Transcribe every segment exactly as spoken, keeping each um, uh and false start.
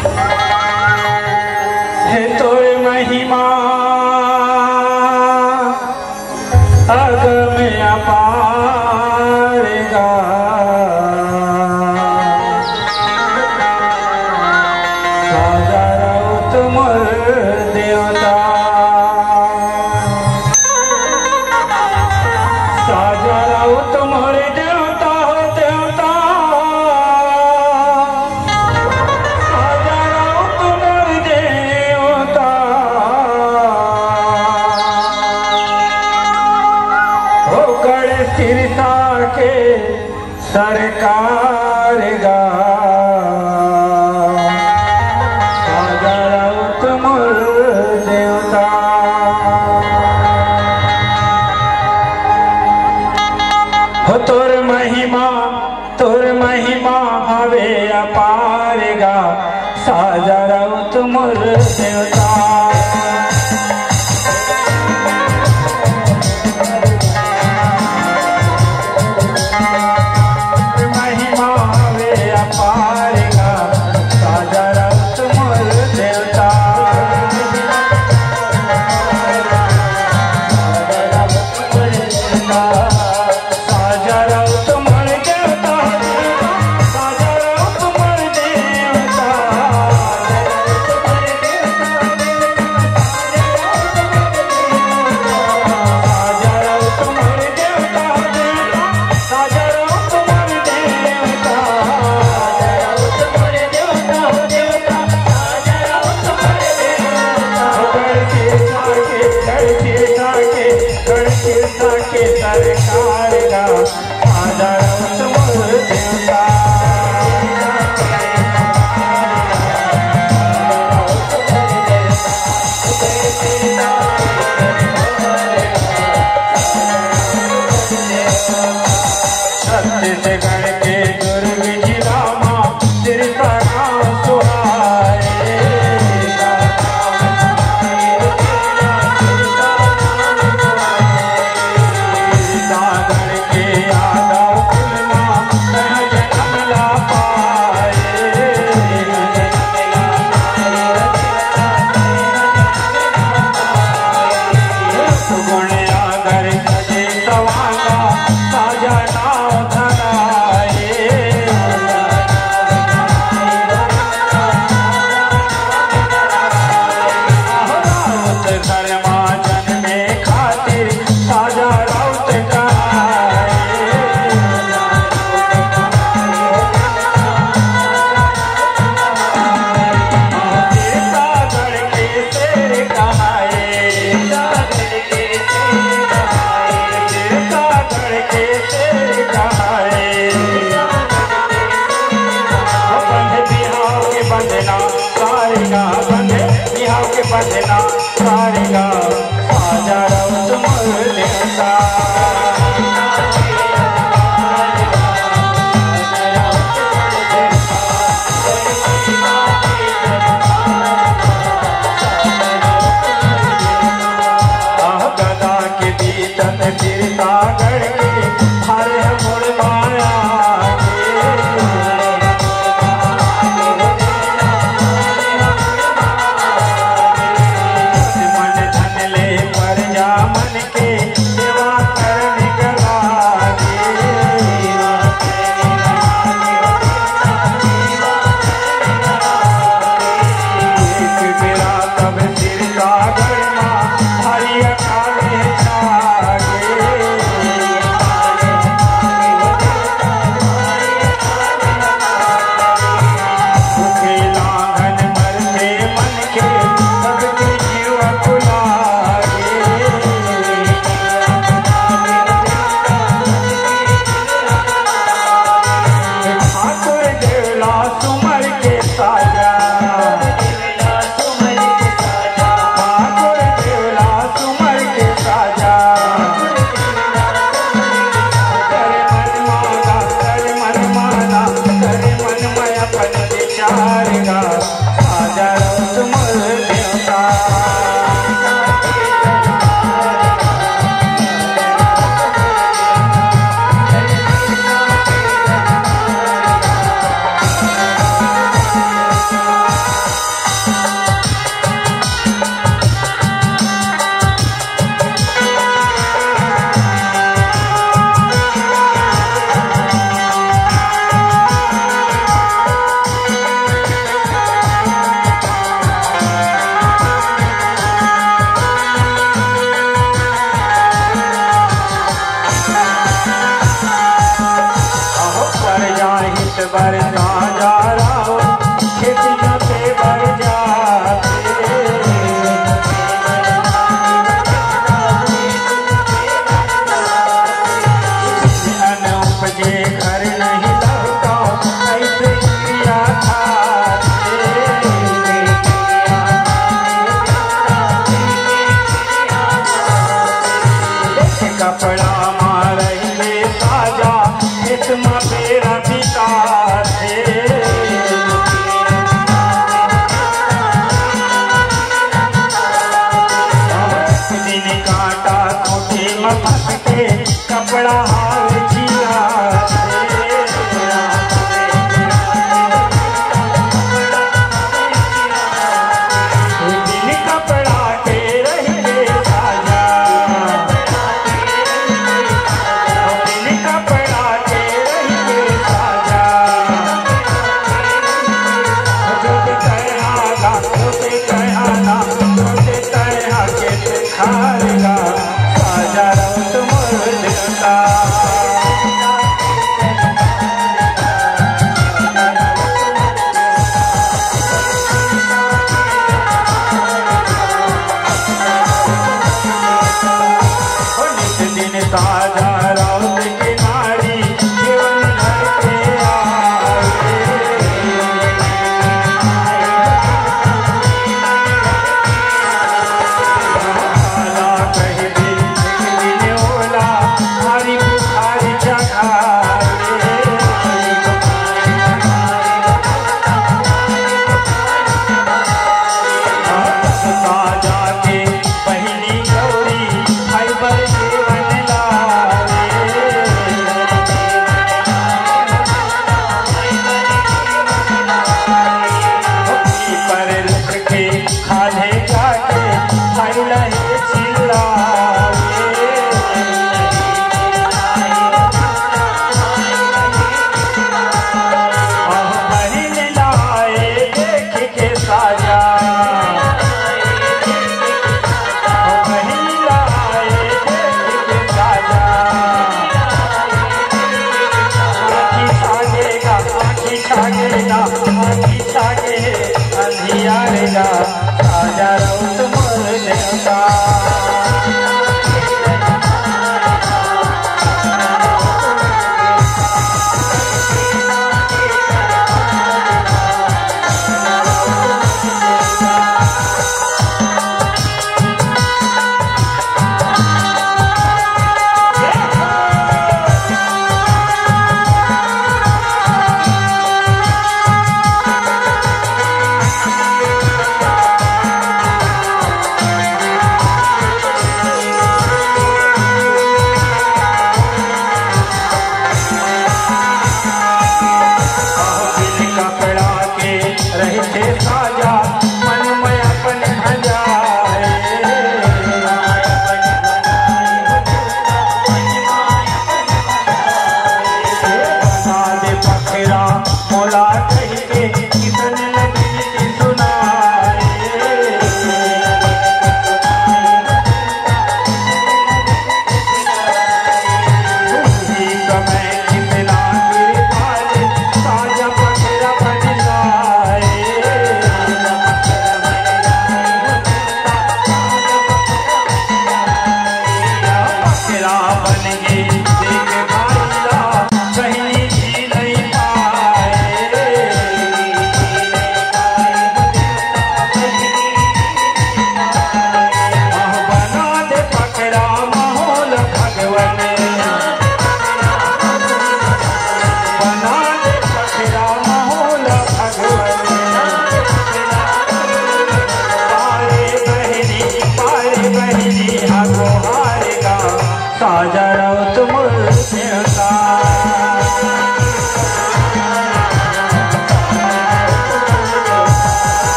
है तोर महिमा अगम अपार गा, साजा राउत मोर देवता, साजा राउत मोर देवता हो देवता, साजा राउत मोर देवता। हो गढ़ सिरसा के सरकार गा, साजा राउत मोर देवता। हो तोर महिमा तोर महिमा हवे अपार गा, साजा राउत मोर देवता। महिमा हवे अपार गा, साजा राउत मोर देवता। साजा राउत मोर देवता, साजा राउत मोर देवता, साजा राउत मोर देवता, साजा राउत मोर देवता, के सरकार गा, साजा राउत मोर देवता। छत्तीसगढ़ के दुर्ग जिला मां सिरसा गाँव सुहाए, सागर के यादव कुल मां कह जन्म ला पाए, सुगुण आगर सजे सवांगा, साजा नाव धराए, राउत घर मां जन्मे खातिर साजा राउत कहाए, सिरसागढ़ के शेर कहाए, सिरसागढ़ के शेर कहाए। बंध बिहाव के बंधना सारेगा, बंध बिहाव के बंधना सारेगा, साजा राउत मोर देवता। आह गदा के बीतत सिरसागढ़ के हरे मोर माया के, मन धन ले प्रजा मन के सेवा करने गला के, एक बेरा तब सिरसागढ़ मां हरि अकाले जागे, भूखे लांघन मरते मन के सबके जीव कुलागे, ठाकुर देवला सुमर के साजा, ठाकुर देवला सुमर के साजा, कर मन माना कर मन माना कर मन मय अपन विचार गा, साजा राउत मोर देवता। बरसा जा रहा खेतियों पे भर जाते अन उपजे घर नहीं लगता ऐसे क्रिया कपड़ा मारेंगे ताजा इतना मेरा पिता थे दिन काटा कोठे में फंस के कपड़ा हाल जिया दिन कपड़ा के रहेंगे ताजा दिन कपड़ा के रहेंगे ताजा जोते तैयारा जोते तैयारा जोते तैयारा के खाएगा ताजा रौत मुर्दा दिन ताजा रौत की नारी जीवन घर पे आए कह दे दिन ओला हमारी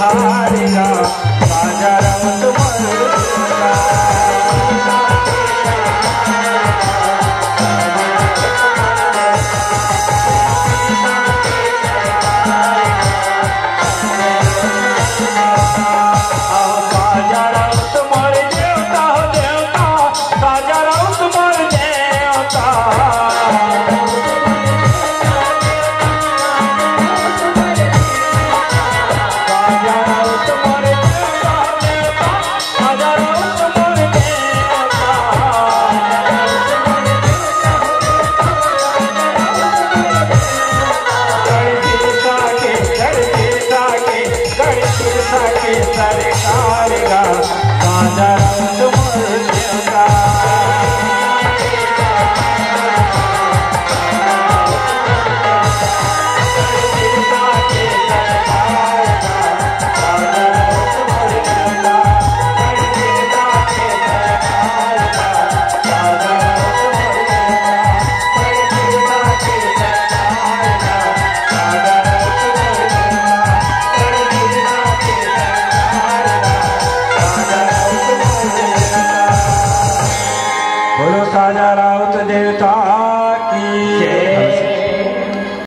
हार